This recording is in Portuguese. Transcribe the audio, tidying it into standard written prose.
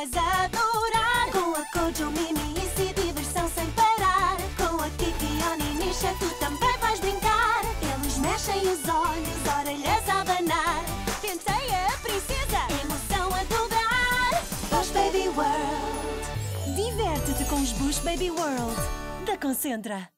vais adorar. Com a Kojo, Mimi e Si, diversão sem parar. Com a Kiki, Oni e Nisha, tu também vais brincar. Eles mexem os olhos, orelhas a abanar. Penteia a princesa, emoção a dobrar. Bush Baby World. Diverte-te com os Bush Baby World da Concentra.